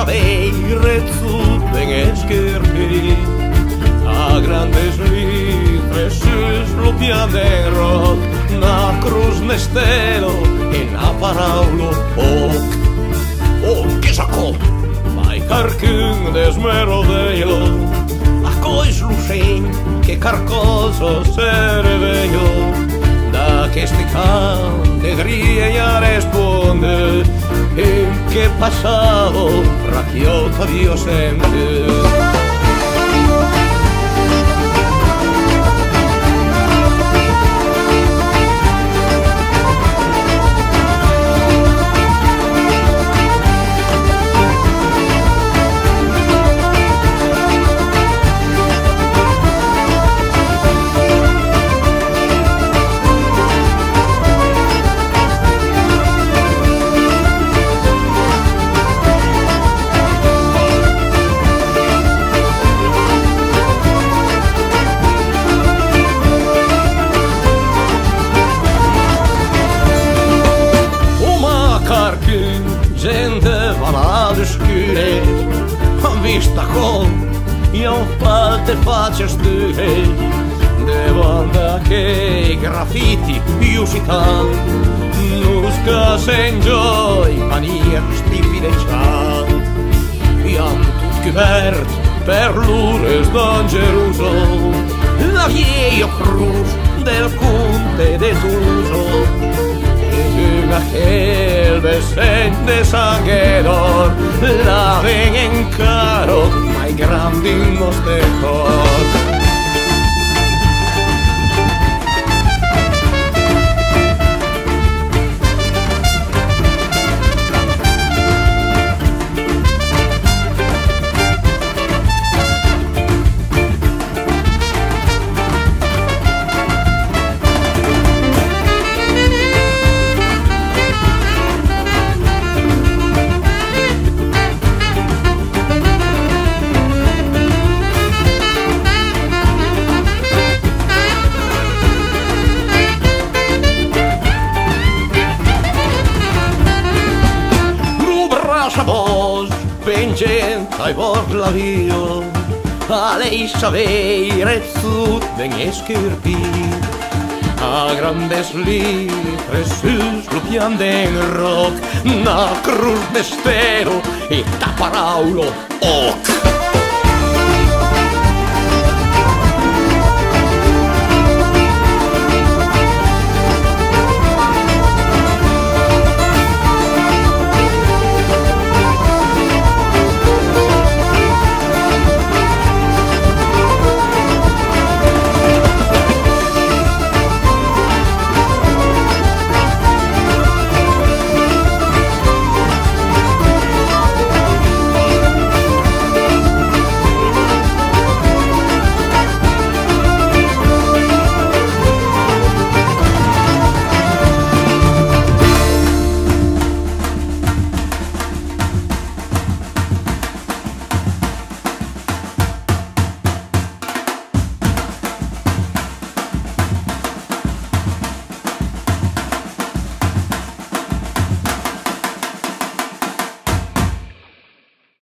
xaveire zut ben esquerpi a grandes litres lo pianero na cruz nestelo e na paraulo que sacou vai carcun desmerodeio a cois lucen que carcoso serveio da que este cante gria responde en que pasado rachiota Dio sente. Gente va là d'oscure vista con e un fatte facce sture devant che graffiti uscitan nus casen joy manier stipide ciao iam tut cubert per l'ures dangeroso la vieio cruz del conte de Tuso aquel besente sanguedor la ven en caro mai grandi mostejos. Vos pengent ai bord la vio a lei saveire zut ben esquerpi a grandes litres sus lo pian den roc na cruz d'estero e ta paraulo oc